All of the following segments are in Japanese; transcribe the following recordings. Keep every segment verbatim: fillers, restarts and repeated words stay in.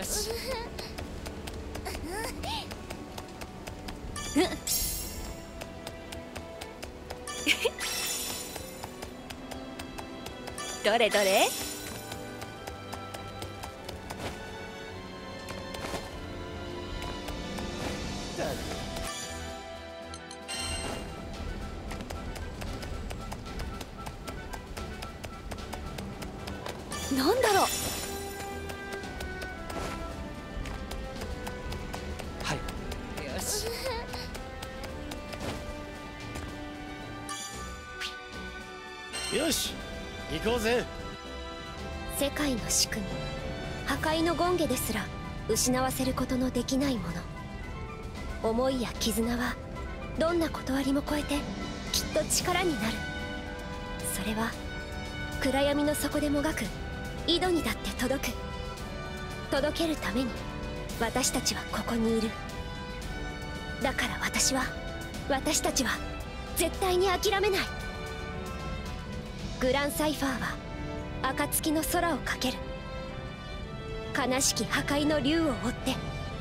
し。どれどれ。なんだろう。 はい。 よし。 よし、行こうぜ。 世界の仕組み、破壊の権化ですら失わせることのできないもの。思いや絆はどんな断りも超えてきっと力になる。それは暗闇の底でもがく井戸にだって届く。届けるために私たちはここにいる。だから私は私たちは絶対に諦めない。グランサイファーは暁の空をかける。悲しき破壊の竜を追って。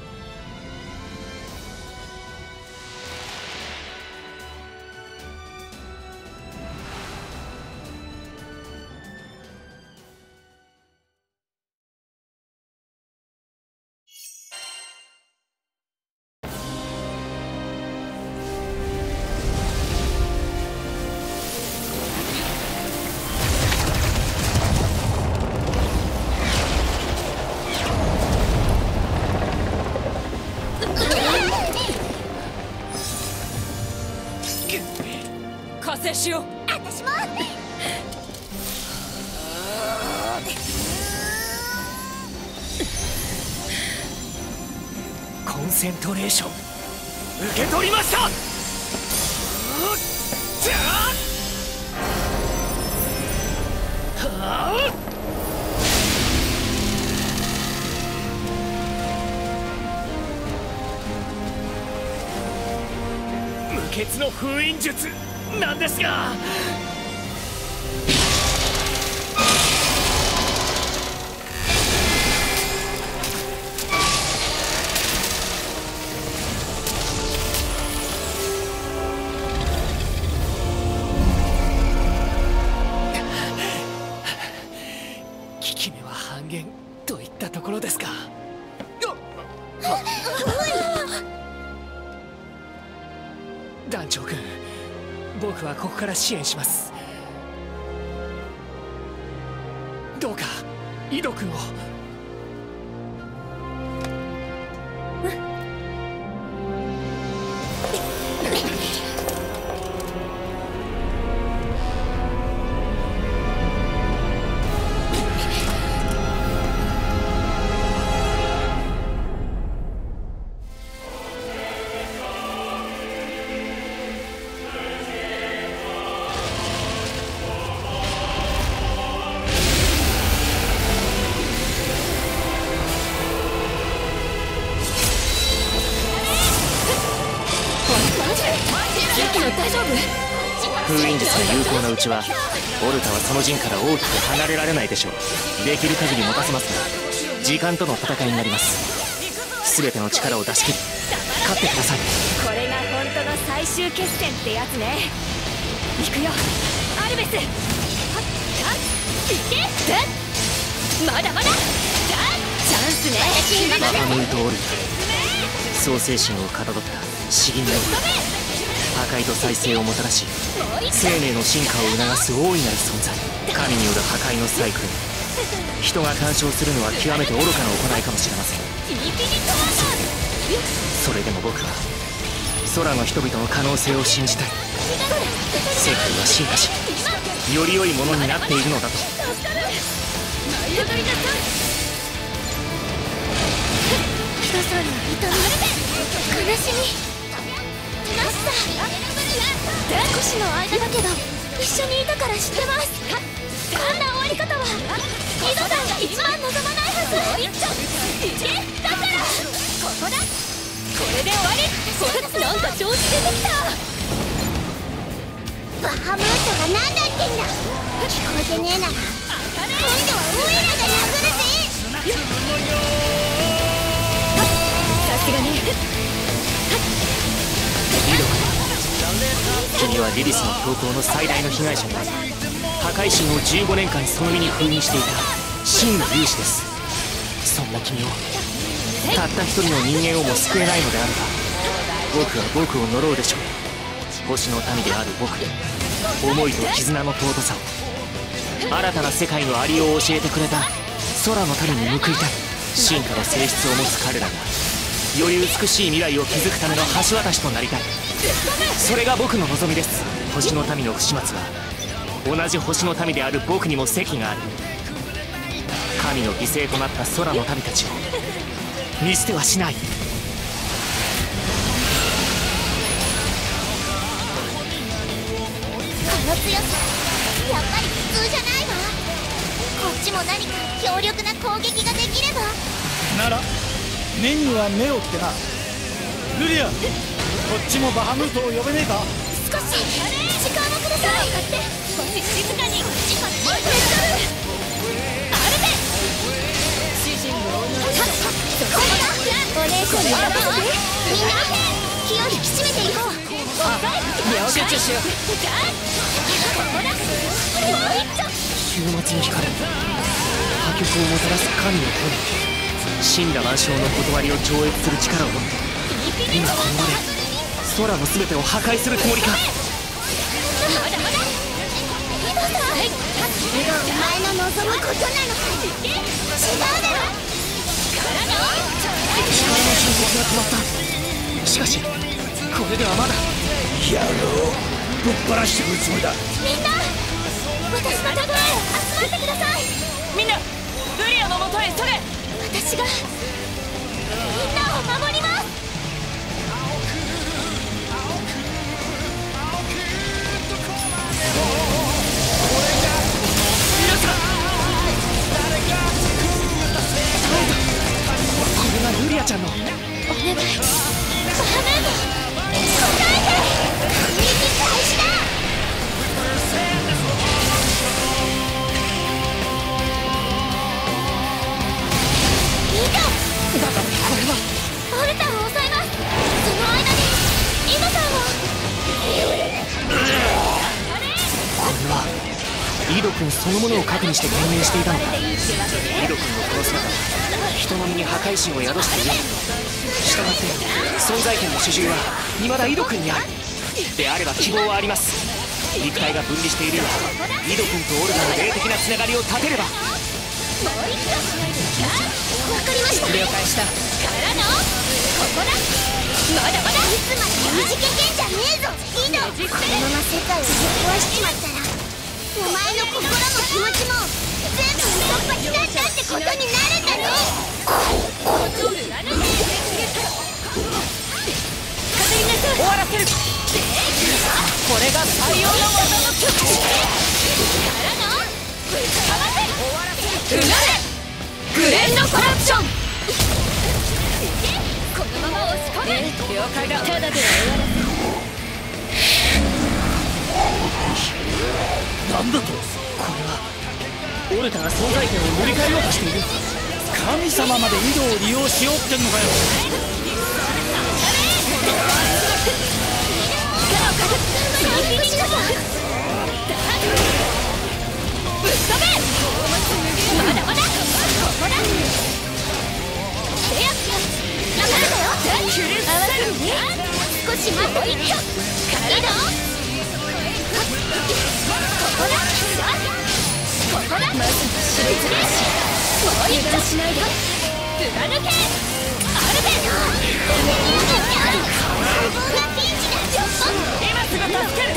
加勢しよう。 私も。 コンセントレーション受け取りました。無血の封印術なんですが。効き目は半減といったところですか。団長君、僕はここから支援します。どうか井戸君を。 大丈夫？ 封印術が有効なうちはオルタはその陣から大きく離れられないでしょう。できる限り持たせますが時間との戦いになります。全ての力を出し切り勝ってください。 これが本当の最終決戦ってやつね。行くよアルベス。はっはっいけっまだまだチャンスね。 バハムート・オルタ、創世神をかたどった詩吟の破壊と再生をもたらし生命の進化を促す大いなる存在。神による破壊のサイクル。人が干渉するのは極めて愚かな行いかもしれません。それでも僕は空の人々の可能性を信じたい。世界は進化しより良いものになっているのだと。 人さんの痛み、悲しみ、らしさ、少しの間だけど一緒にいたから知ってます。こんな終わり方は井戸さんが一番望まないはず。だからここだ。これで終わり。これなんか調子出てきた。バハムートが何だってんだ。聞こえてねえなら今度はオイラが殴るぜ。 リリスの強行の最大の被害者で破壊神をじゅうごねんかんその身に封印していた真の勇士です。そんな君をたった一人の人間をも救えないのであれば、僕は僕を呪うでしょう。星の民である僕に思いと絆の尊さを、新たな世界のありようを教えてくれた空の民に報いたい。進化の性質を持つ彼らがより美しい未来を築くための橋渡しとなりたい。それが僕の望みです。星の民の不始末は同じ星の民である僕にも責がある。神の犠牲となった空の民たちを見捨てはしない。 この強さやっぱり普通じゃないわ。こっちも何か強力な攻撃ができれば。 なら目には目をってな。ルリア、こっちもバハムートを呼べねえか。 少し時間をください。少し静かに。時間をください。アルベ主人のこれだ。お姉さんに任せて。みんな気を引き締めていこう。 集中しよう。終末の光、破局をもたらす神の声、死んだ万象の断りを超越する力を持って今この場で空の全てを破壊するつもりか。 まだまだ今さそれがお前の望むことなのか。違うだろ。からの力の進行が止まった。しかしこれではまだ。 野郎、ぶっ放してくるつもりだ。 みんな私のところへ集まってください。 みんなルリアのもとへそれ。 私がみんなを守ります。 皆さん、これがルリアちゃんの。 お願いバハムート答えて。右返しだ。 だがこれはオルタを抑えます。その間にイノさんを。 これはイド君そのものを核にして言明していたのだ。イド君のこの姿は人の身に破壊神を宿している。したがって存在権の主従は未だイド君にある。であれば希望はあります。肉体が分離しているようイド君とオルタの霊的なつながりを断てれば。 もう一度。わかりました。 了解した。 からのここだ。まだまだ。いつまでくじけてんじゃねえぞイド。このまま世界をぶっ壊しちまったらお前の心も気持ちも全部嘘っぱちだったってことになるんだろ。 終わらせる。これが採用の技の極致。 からのぶっかわせ。 うなれグレンドコラプション。 このまま押し込め。 了解だ。ただでは終わらせなんだと。 これはオルタが存在権を塗り替えようとしている。 神様まで井戸を利用しようってんのかよ。 ぶっ飛べ。まだまだ。ここだ。せや頑張るだよ。合わせるね。少し待ってみてよ。からのここだ。ここだ。 まずは別でもう一度しないで。 貫けアルベルト。こんなピンチだ。ちょっと今すぐ助ける。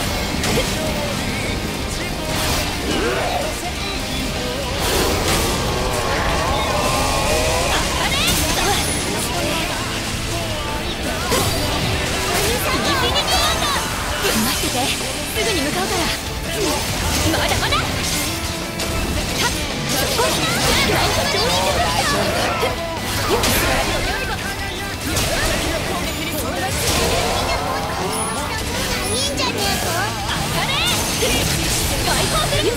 待ってて。すぐに向かうから。まだまだ。はっそこナイトローリングブラスター。いいんじゃねえぞ。 当たれ。 開放する。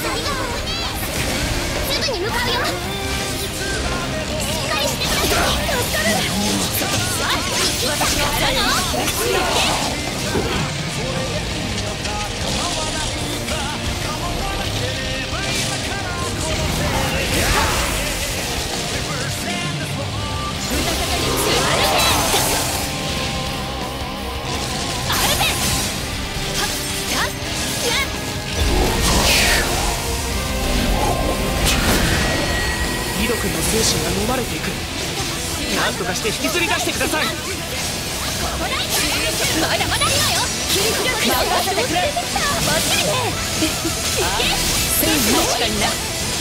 すぐに向かうよ。しっかりしてください。助かる。私のからの君の精神が飲まれていく。何とかして引きずり出してください。 まだまだいいわよ。任せてくれ。バッチリね。戦士の力にな。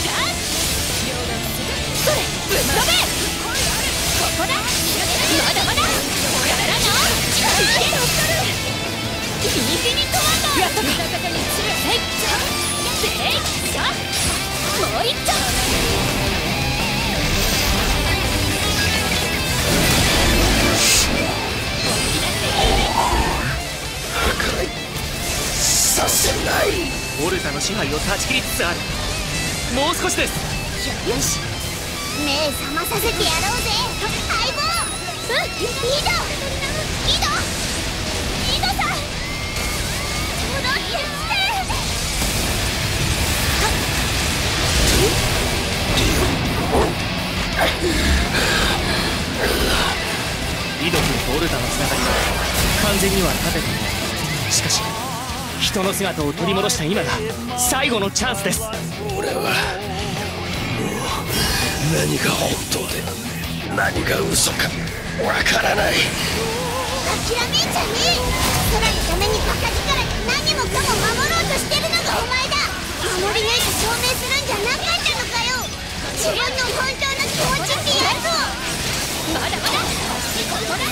それぶっ飛べ。ここだ。まだまだ。やらの。インフィニットワンダー。やったか。せいせいさ。もう一丁。 させない。 オルタの支配を断ち切りつつある。もう少しです。 よし、目覚まさせてやろうぜ相棒。うん、イドイドイドさん、戻ってきて。 イド君とオルタのつながりは完全には立てていない。しかし人の姿を取り戻した今が最後のチャンスです。 俺はもう何が本当で何が嘘かわからない。 諦めんじゃねえ。空のためにバカ力で何もかも守ろうとしてるのがお前だ。守り抜いて証明するんじゃなかったのかよ。自分の本当の気持ちってやつを。まだまだ。ここだ。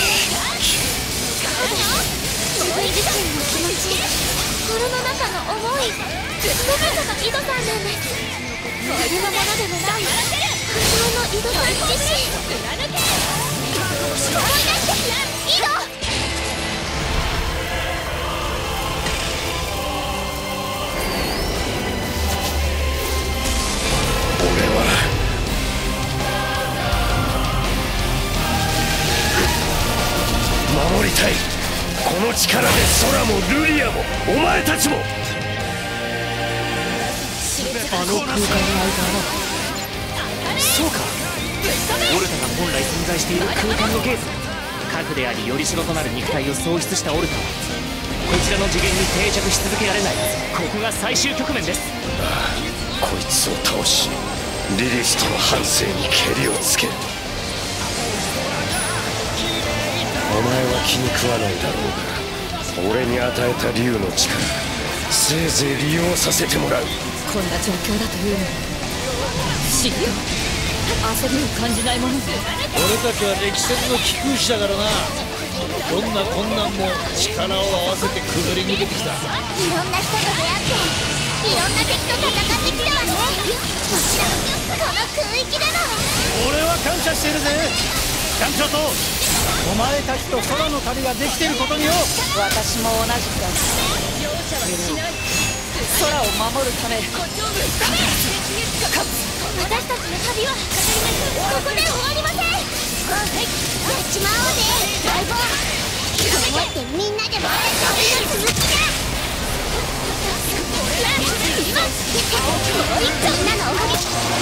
もう一度の気持ち、心の中の思い、全てが井戸さんなんです。こういうものでもない本当の井戸さん自身。思い出して井戸。 俺は守りたい。この力で空もルリアもお前たちも。 あの空間の間はそうか。オルタが本来存在している空間のゲート。核でありよりしろとなる肉体を喪失したオルタはこちらの次元に定着し続けられない。ここが最終局面です。 ああ、こいつを倒しリリスとの反省にけりをつける。お前は気に食わないだろうが、俺に与えた竜の力せいぜい利用させてもらう。 こんな状況だというのに不思議よ。焦りを感じないもの。 俺たちは歴戦の貴空士だからな。どんな困難も力を合わせてくぐり抜けてきた。 いろんな人と出会っていろんな敵と戦ってきたわね。もちろんこの空域での。 俺は感謝してるぜキャンチョと。お前たちと空の旅ができてることによ。 私も同じだ。空を守るため必ず勝つ。 私たちの旅はここで終わりません。やっちまおうぜ相棒。こうやってみんなで回る旅の続きだ。今もう一丁みんなのおかげ。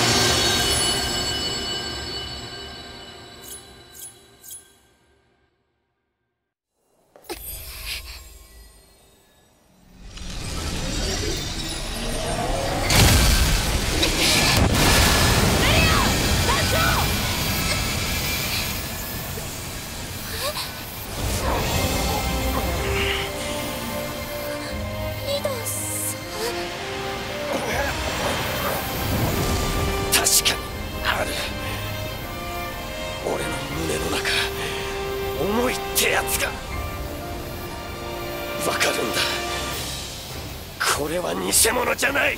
これは偽物じゃない。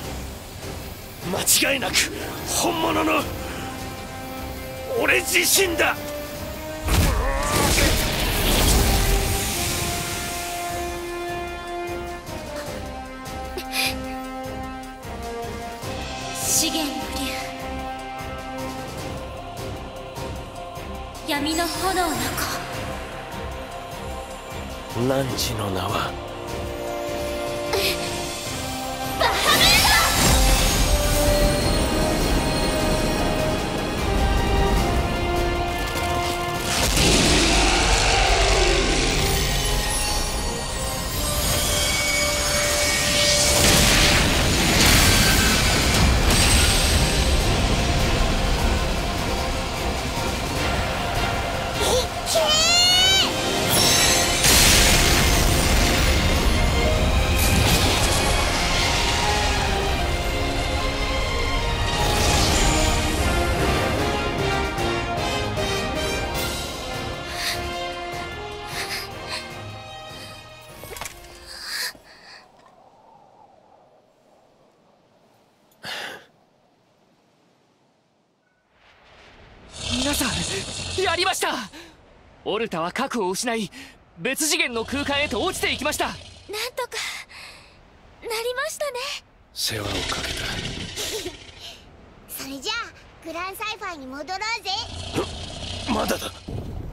間違いなく本物の俺自身だ。 資源の竜、闇の炎の子。 汝の名はバハムート。 皆さん、やりました。オルタは核を失い、別次元の空間へと落ちていきました。 なんとかなりましたね。 世話をかけた。 それじゃあグランサイファイに戻ろうぜ。 まだだ。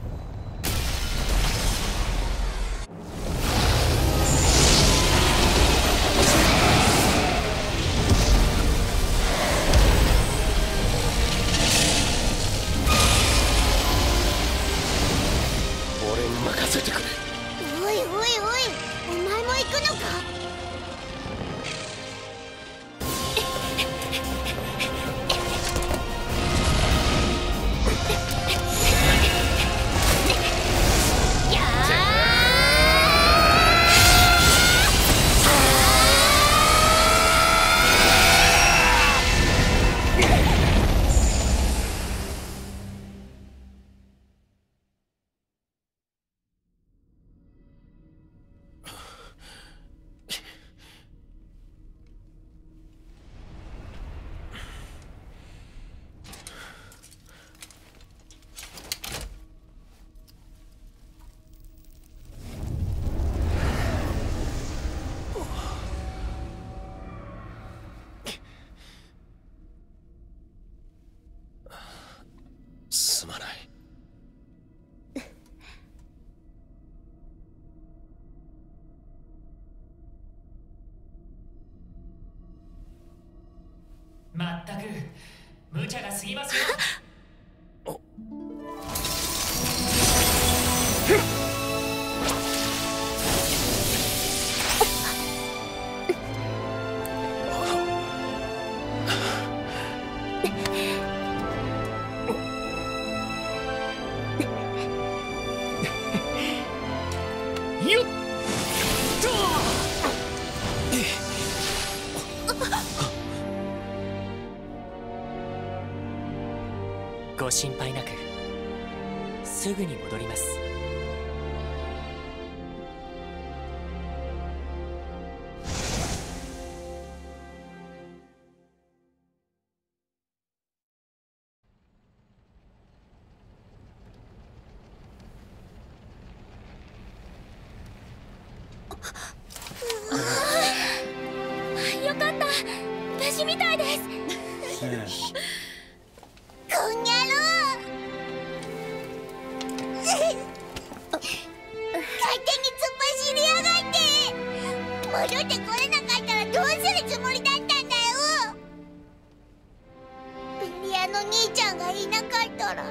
俺に任せてくれ。 おいおいおい、お前も行くのか。すまない。 まったく無茶が過ぎますよ。よっとご心配なく、すぐに戻ります。 よかった、無事みたいです。 こんにゃろ勝手に突っ走りやがって。戻ってこれなかったらどうするつもりだったんだよ。ベリアの兄ちゃんがいなかったら。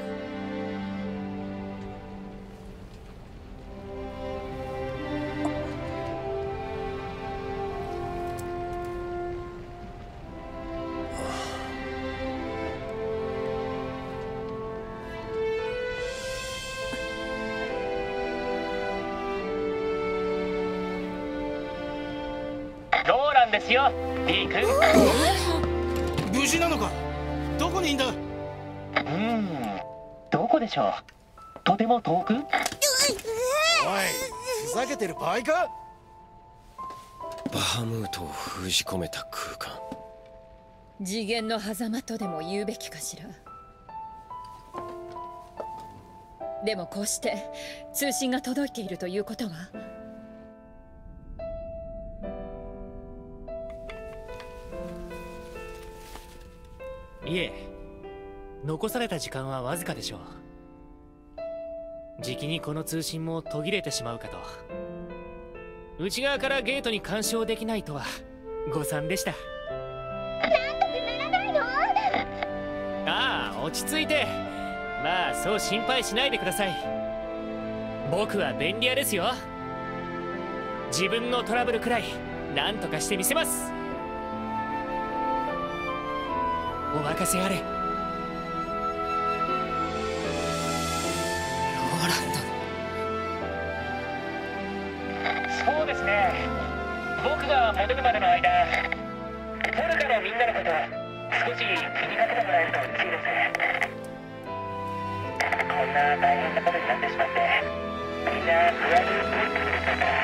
ローランですよ、D 君。 無事なのか。どこにいんだ。 うーん、どこでしょう。とても遠く。 おい、ふざけてる場合か。 バハムートを封じ込めた空間。 次元の狭間とでも言うべきかしら。でもこうして通信が届いているということは、 いえ、残された時間はわずかでしょう。じきにこの通信も途切れてしまうかと。内側からゲートに干渉できないとは誤算でした。 なんとかならないの。 ああ、落ち着いて。まあそう心配しないでください。僕は便利屋ですよ。自分のトラブルくらい何とかしてみせます。お任せあれ。ローランド。そうですね、僕が戻るまでの間、トルカのみんなのこと少し気にかけてもらえると嬉しいです。こんな大変なことになってしまって、みんな不安に思ってるでしょうから。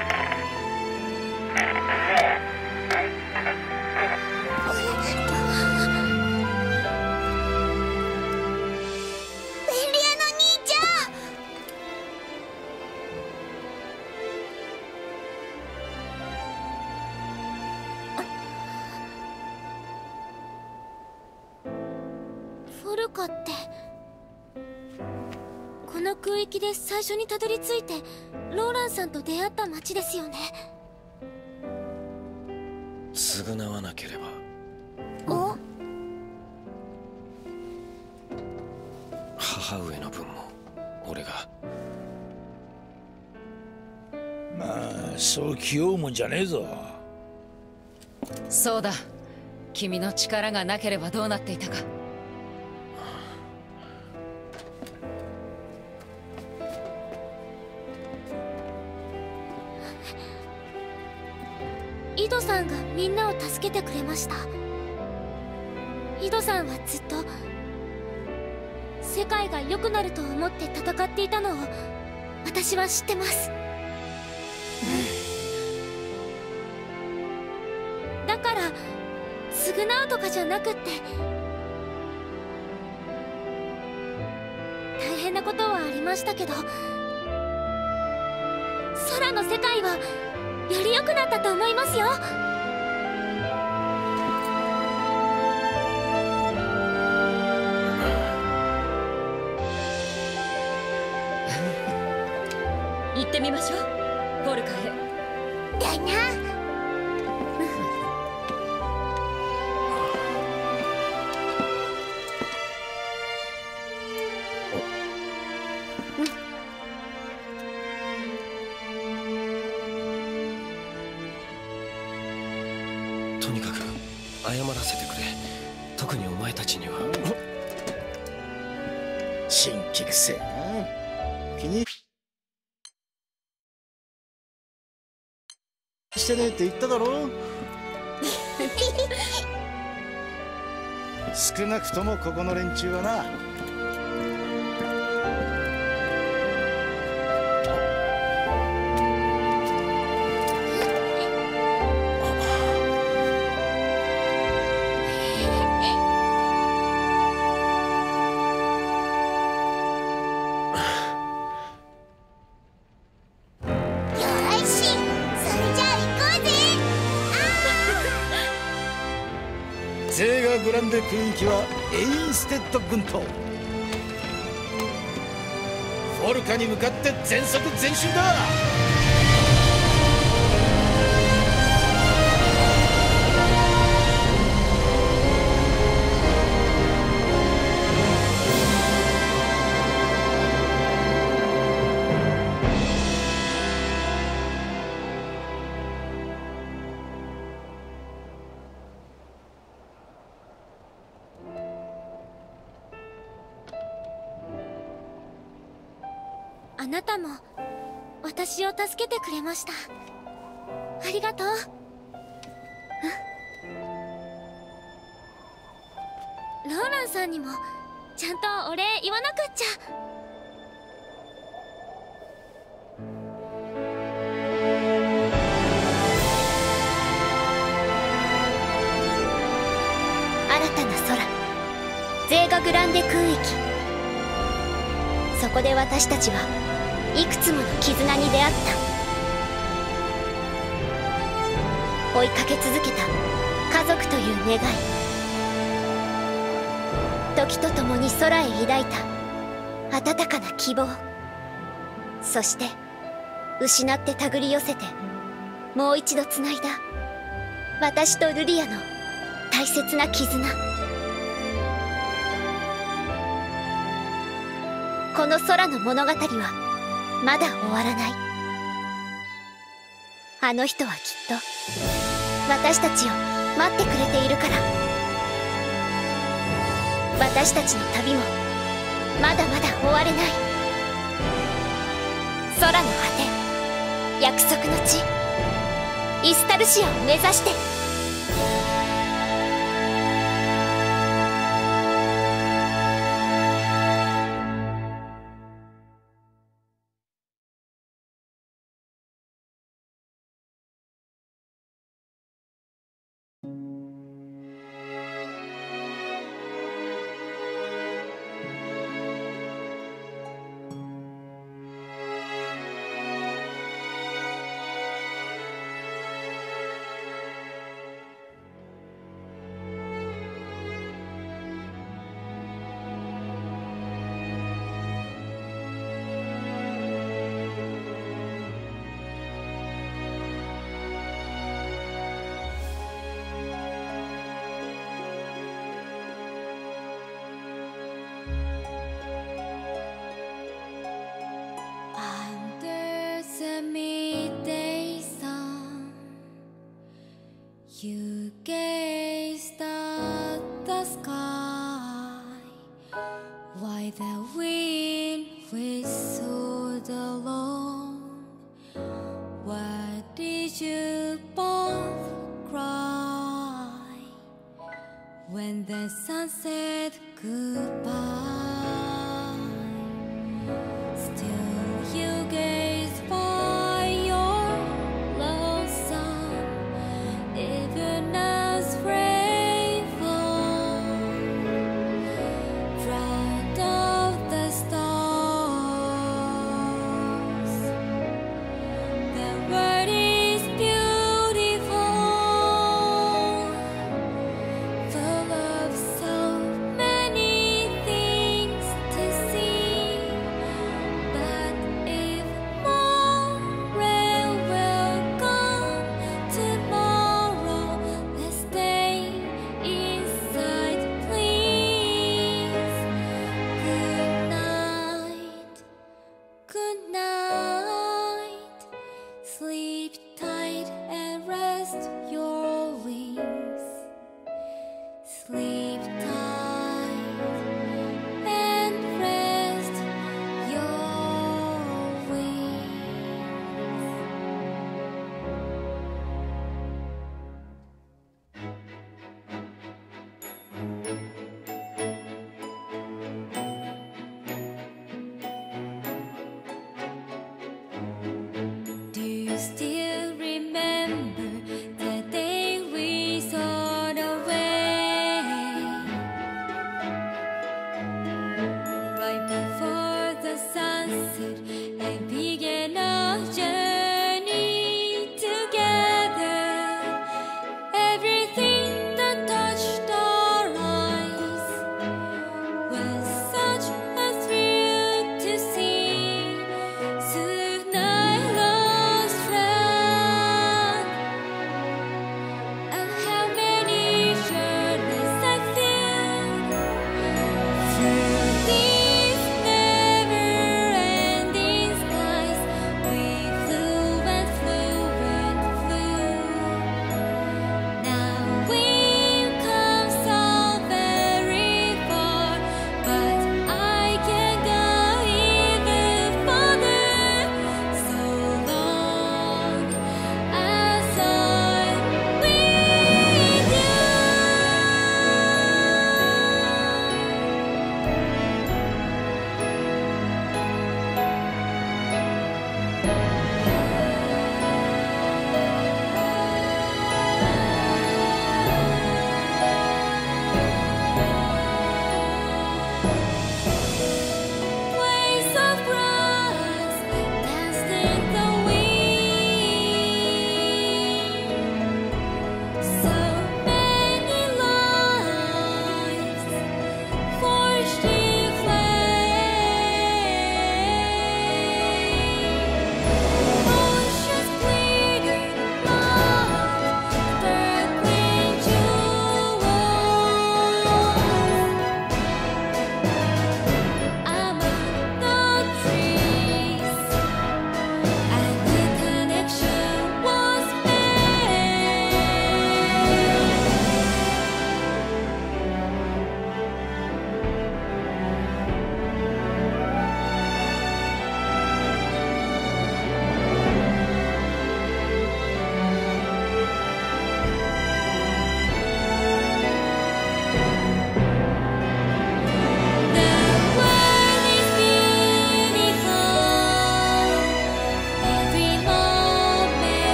ベリルカって、この空域で最初にたどり着いてローランさんと出会った町ですよね。 償わなければ。 お母上の分も俺が。 まあそう気負うもんじゃねえぞ。 そうだ、君の力がなければどうなっていたか。 井戸さんがみんなを助けてくれました。井戸さんはずっと世界が良くなると思って戦っていたのを私は知ってます。だから償うとかじゃなくって、大変なことはありましたけど、空の世界はより良くなったと思いますよ。 行ってみましょう、ポルカへ。 だな。 とにかく謝らせてくれ。特にお前たちには。 新規くせえな。気にしてねえって言っただろ。少なくともここの連中はな。ゼーガグランデ空域はエインステッド軍とフォルカに向かって全速前進だ。 あなたも私を助けてくれました。ありがとう。ローランさんにもちゃんとお礼言わなくっちゃ。 新たな空、ゼーガグランデ空域。そこで私たちはいくつもの絆に出会った。追いかけ続けた家族という願い、時とともに空へ抱いた温かな希望、そして失って手繰り寄せてもう一度つないだ私とルリアの大切な絆。この空の物語はまだ終わらない。あの人はきっと私たちを待ってくれているから。私たちの旅もまだまだ終われない。空の果て、約束の地、イスタルシアを目指して。 the wind whistled along, why did you both cry when the sun said goodbye? Still you gaze by your lonesome, even as rain falls, drowned of the stars. The world is beautiful, full of so many things.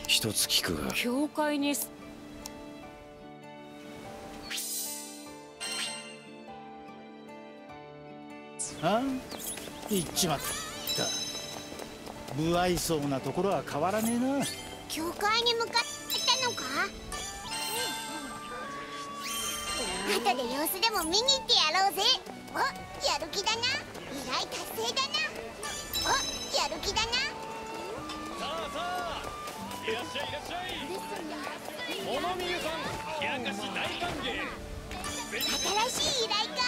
一つ聞くが、 教会にあ行っちまった。無愛想なところは変わらねえな。 教会に向かったのか。後で様子でも見に行ってやろうぜ。お、やる気だな。依頼達成だな。お、やる気だな。 さあさあ、いらっしゃいいらっしゃい。モノミユさん、冷やかし大歓迎。 新しい依頼か。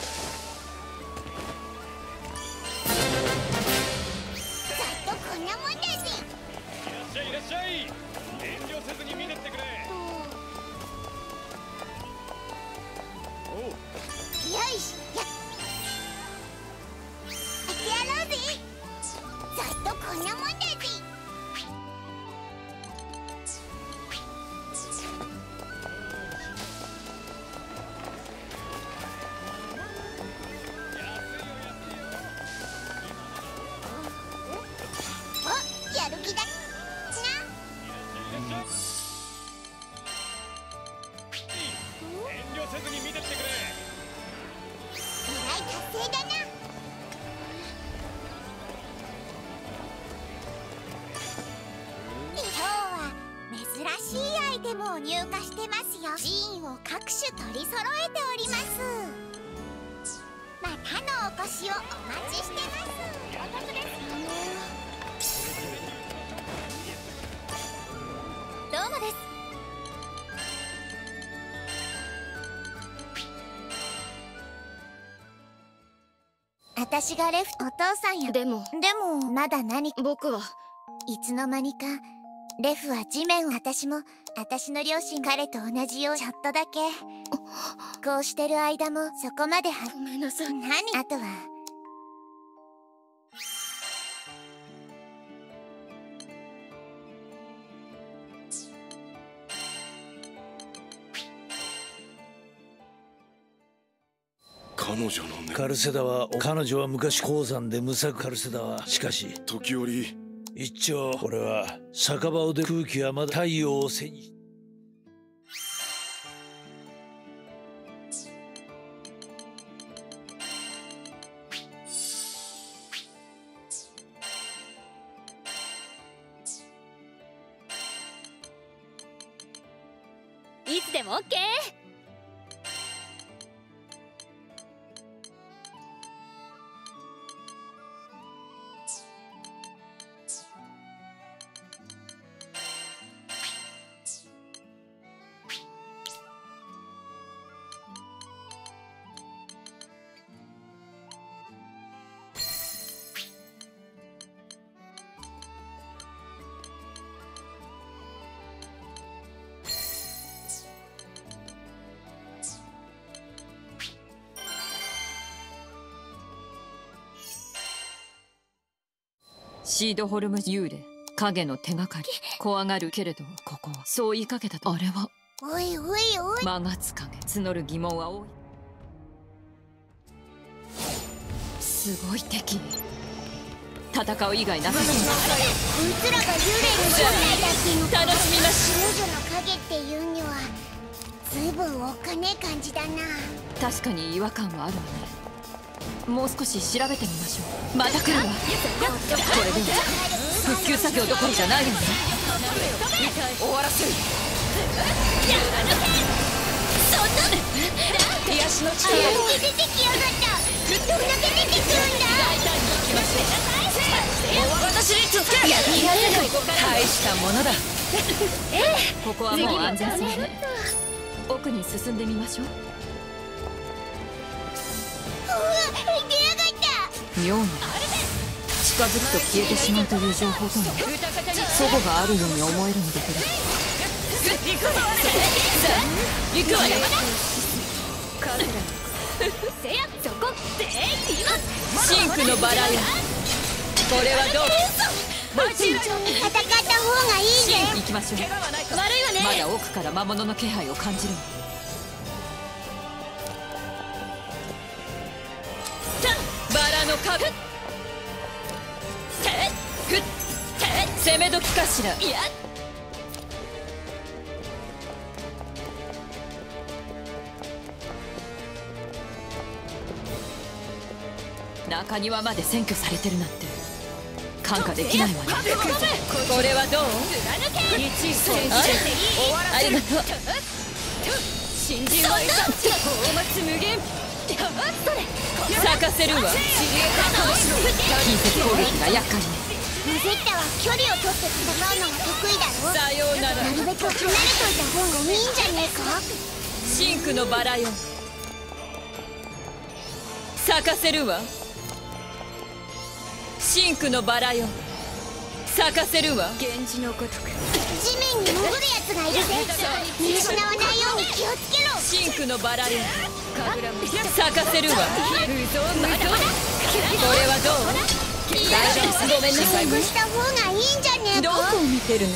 ざっとこんなもんだぜ。 いらっしゃいいらっしゃい。遠慮せずに見てってくれ。おう。 よし、やってやろうぜ。ざっとこんなもんだぜ。お、やる気だな。 遠慮せずに見てってくれ。 依頼達成だな。今日は珍しいアイテムを入荷してますよ。シーンを各種取り揃えております。またのお越しをお待ちしてます。お得です。どうもです。私がレフトお父さんや。 でもでもまだ何か。 僕はいつの間にかレフは地面を。私も私の両親彼と同じよう。ちょっとだけこうしてる間もそこまでは。 ごめんなさい。 何あとは彼女のね。 カルセダは彼女は昔鉱山でむさく。カルセダはしかし時折一丁俺は酒場をで空気はまだ太陽を背に。 いつでもオッケー。 シードホルム幽霊、影の手がかり。怖がるけれどここはそう言いかけたと。あれはおいおいおい。 間がつかげ募る疑問は多い。すごい敵。戦う以外なさそう。 こいつらが幽霊の正体だっていうのか。 楽しみまし少女の影っていうにはずいぶんおっかねえ感じだな。 確かに違和感はあるわね。もう少し調べてみましょう。また来るわ。これでは復旧作業どころじゃないよね。終わらせる。 そんな癒しの力を出てきやがった。どんだけ出てくるんだ。 大胆に行きましょう。私に続け。やってやる。大したものだ。ここはもう安全そうね。奥に進んでみましょう。妙な近づくと消えてしまうという情報との祖母があるように思えるのだけど。行くわよ。 せやそこで今シンクのバラよ。これはどう。 慎重に戦った方がいいシンクね。 行きましょう。 悪いわね。 まだ奥から魔物の気配を感じるわ。バラの株。攻め時かしら。いや中庭まで占拠されてるなんて看過できないわね。これはどう？ありがとう。新人は大松無限咲かせるわ。近接攻撃が厄介ね。 ロゼッタは距離を取って戦うのが得意だろ。 さようなら。 なるべく離れといた方がいいんじゃねえか。 シンクのバラよ、咲かせるわ。シンクのバラよ、咲かせるわ。 源氏のごとく地面に潜るやつがいるぜ。見失わないように気をつけろ。 シンクのバラよ、咲かせるわ。これはどう？大丈夫、ごめんなさい。 勝負した方がいいんじゃねえか。 どこを見てるの？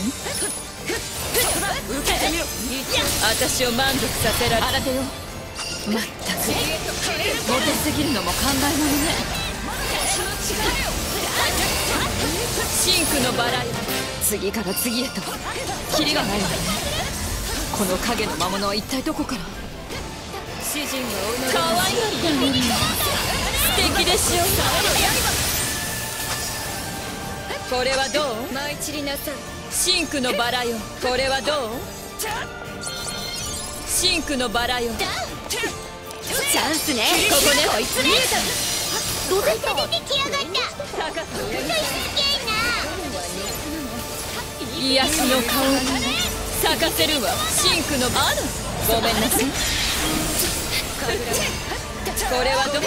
私を満足させられ新手よ。まったくモテすぎるのも考えものね。シンクのバラよ、次から次へとキリがないわね。この影の魔物は一体どこから？主人は可愛いってのに素敵でしょ。これはどう？ 舞い散りなさい。 シンクのバラよ、これはどう？シンクのバラよ、 チャンスね。 ここね。こいつね。 ロゼッタ出てきやがった。 高くすげえ癒しの香り咲かせるわ。シンクのあるごめんなさい。これはど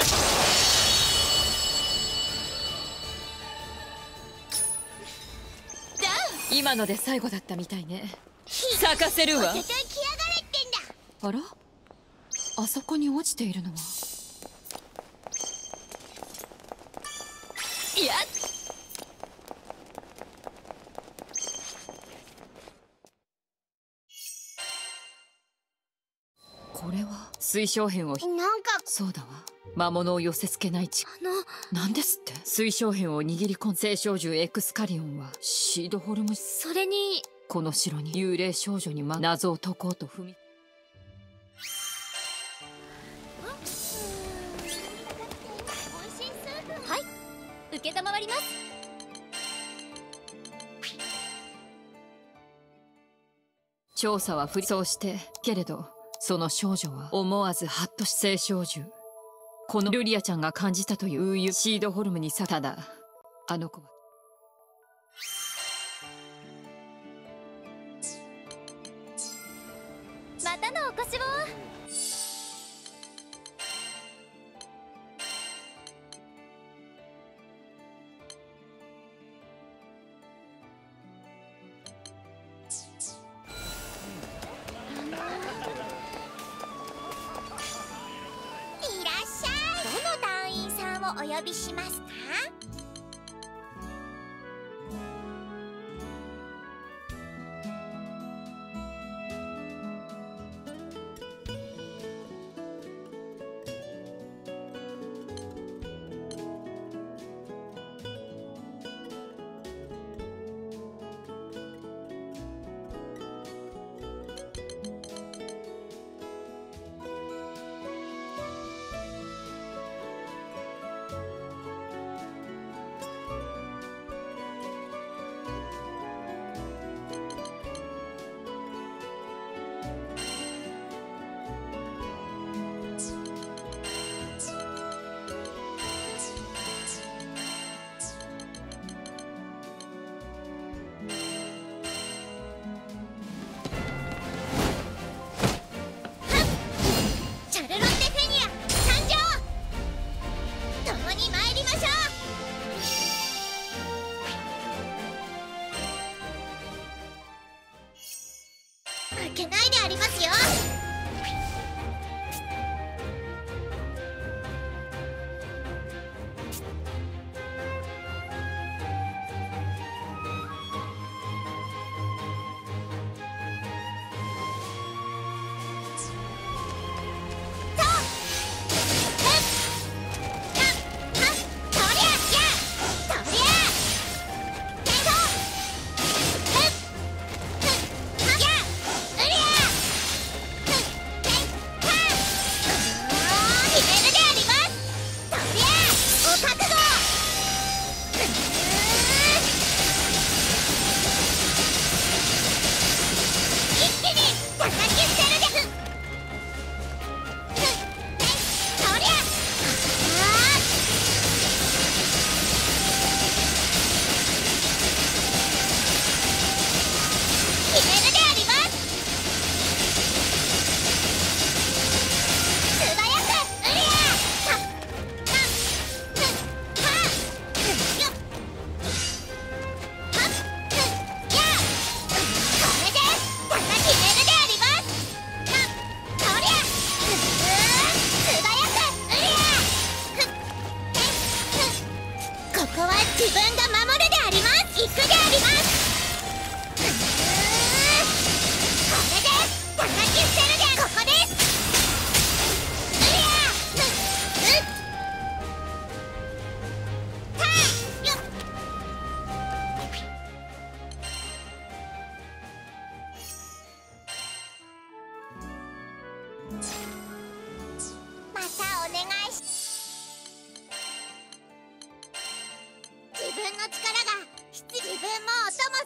今ので最後だったみたいね。咲かせるわ。 な。絶対来やがれってんだ。 あら、あそこに落ちているのは。いやこれは水晶片をなんかそうだわ、魔物を寄せ付けない力。 あのなんですって？水晶片を握り込ん聖少獣エクスカリオンはシードホルム。 それにこの城に幽霊少女に、ま、謎を解こうと踏みはい、受けたまわります。 調査は不そうしてけれど、その少女は思わずハッとし聖少獣、このルリアちゃんが感じたというウーユシードホルムにさ、ただあの子はまたのお越しを。 いらっしゃい。どの団員さんをお呼びしますか？チャルロッテ・フェニア参上。共に参りましょう。負けないでありますよ。とっはっはっとりゃ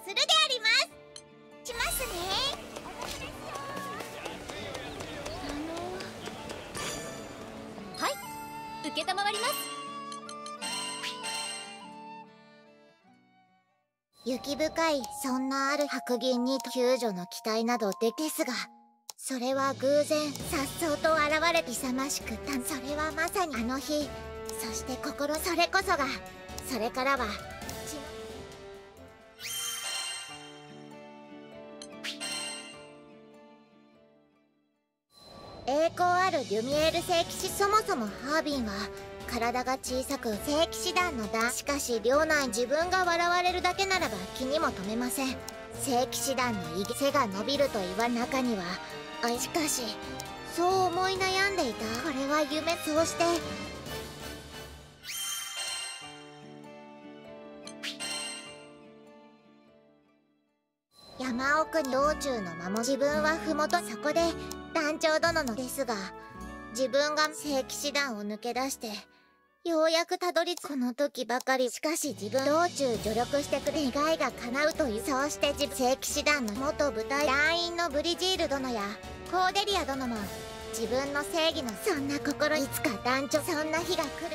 するであります。しますね。 はい、承ります。 雪深いそんなある白銀に救助の期待などでですが、それは偶然颯爽と現れて勇ましくたそれはまさにあの日、そして心、それこそが、それからは栄光あるリュミエール聖騎士。そもそもハービンは体が小さく聖騎士団の団。しかし領内自分が笑われるだけならば気にも留めません。聖騎士団の威厳、背が伸びると言われ中にはあしかしそう思い悩んでいた。これは夢。そうして山奥に道中の間も自分は麓。そこで団長殿のですが、自分が聖騎士団を抜け出してようやくたどり着くこの時ばかり。しかし自分道中助力してくれ願いが叶うという。そうして自分聖騎士団の元部隊団員のブリジール殿やコーデリア殿も自分の正義のそんな心。いつか団長、そんな日が来る。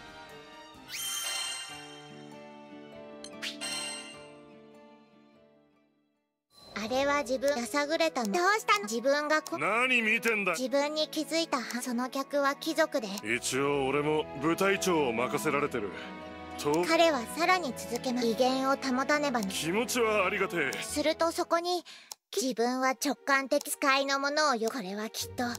あれは自分やさぐれたの。どうしたの。自分がこ何見てんだ。 自分に気づいた。その客は貴族で、 一応俺も部隊長を任せられてると。 彼はさらに続けます。威厳を保たねば。 気持ちはありがてえ。 するとそこに自分は直感的使いのものをよ。これはきっと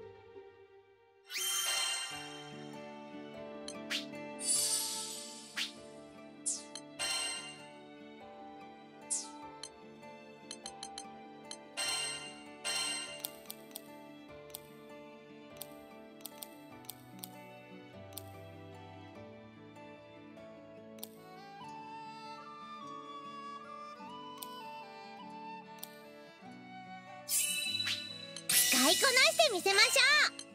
使いこなしてみせましょう。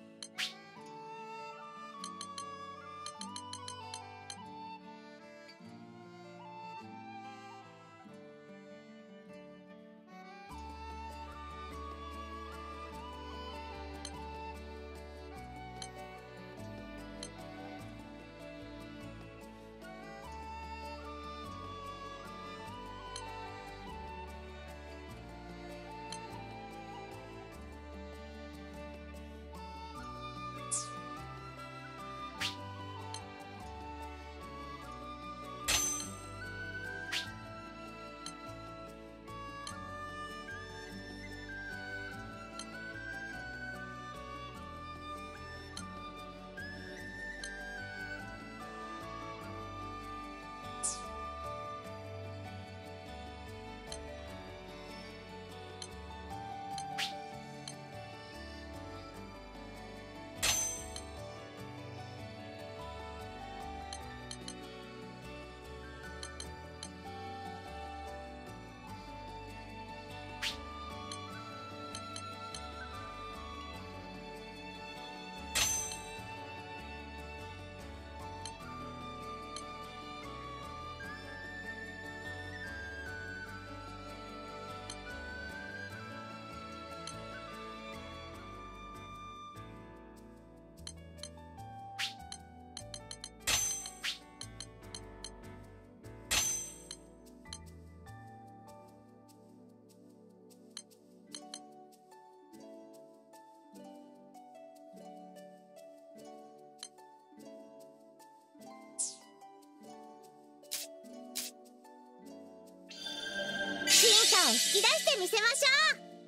進化を引き出してみせましょう。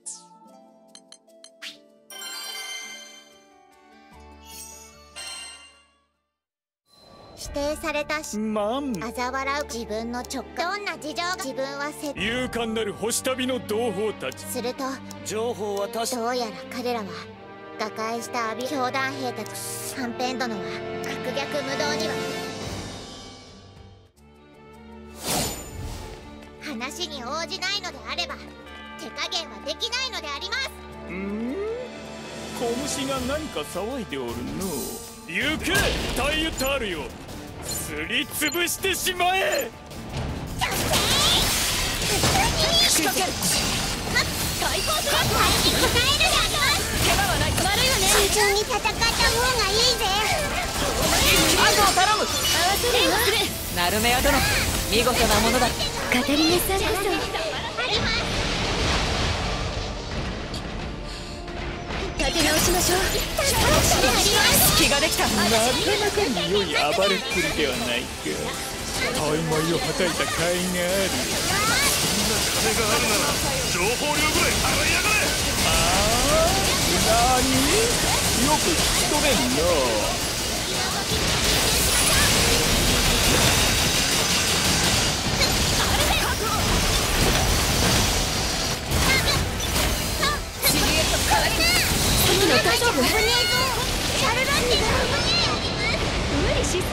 否定されたし、 まん嘲笑う自分の直感。どんな事情が自分はせ勇敢なる星旅の同胞たち。 すると情報は確か。 どうやら彼らは瓦解した阿鼻教団兵たち。ハンペン殿は悪逆無道には話に応じないのであれば手加減はできないのであります。 うーん、小虫が何か騒いでおるの。行けタイユタールよ、すりつぶしてしまえ。 仕掛ける。 解放する。対に応えるだろ。 怪我はないか。悪いわね。 慎重に戦った方がいいぜ。 あとを頼む。 合わせるわ。 ナルメヤ殿、見事なものだ。 カタリナさんこそ立て直しましょう。 気ができた。 なかなかに良い暴れっぷりではないか。大枚をはたいた甲斐がある。 金があるなら情報量ぐらい払いやがれ。 ああ、なに？よく聞き取れんの。 大丈夫？無理しすぎ。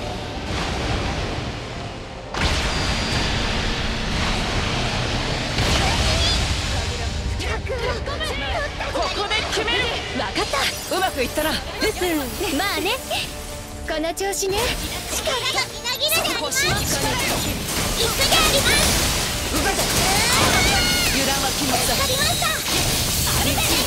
ここで決める。分かった。うまくいったな。 まあね、この調子ね。 力がみなぎるであります。行くであります。 動いた。油断は禁物だ。 わかりました。あれだね。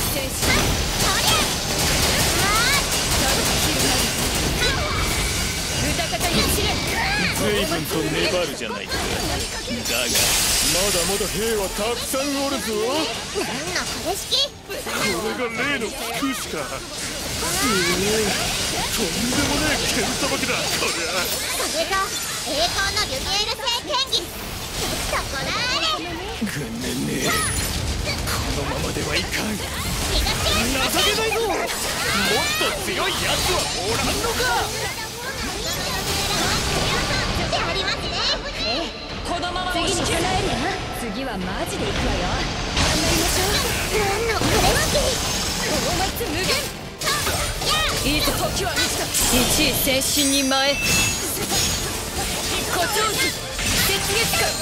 随分と粘るじゃないか。だがまだまだ兵はたくさんおるぞ。 なんのこれ式。 これが例のクシか。すげえ、とんでもねえ剣さばきだこりゃ。 それが栄光のリュミエール聖剣技。とこらあれ。 ぐねねえ、このままではいかん。 気が強い。 情けないぞ。もっと強いやつはおらんのか。 でありますね。 ええ、 このまま次に備えるわ。次はマジで行くわよ。頑張りましょう。 なんのこれ式。 大松無限。いいぞ、時は満ちた。一位先進に前。誇張図絶月間。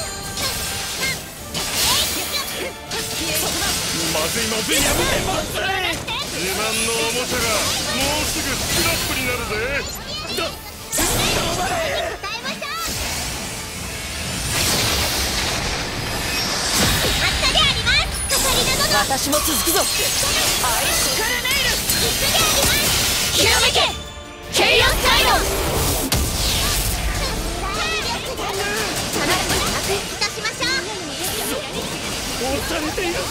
まずいまずい、やめてまずい。自慢のおもちゃがもうすぐスクラップになるぜ。だ私も続くぞ。アイシカルネイル。 ひらめけケイオスサイド。 押されているぞ。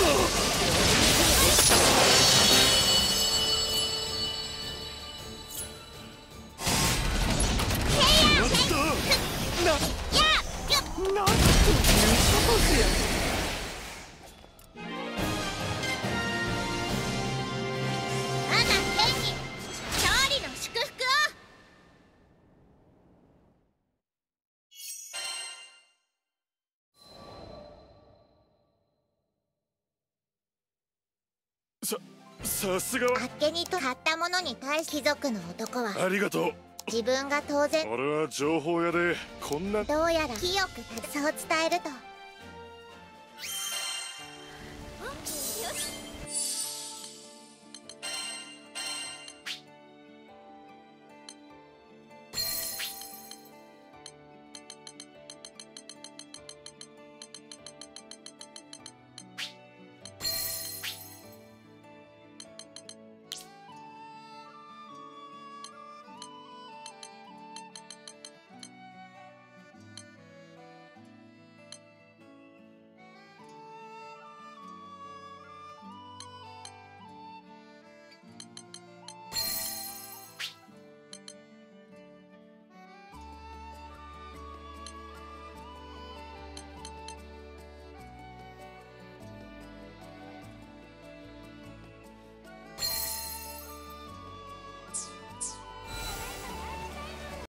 さ、さすがは。 あっけにと買ったものに対し貴族の男はありがとう。 自分が当然。 俺は情報屋でこんな。 どうやら清くそう伝えると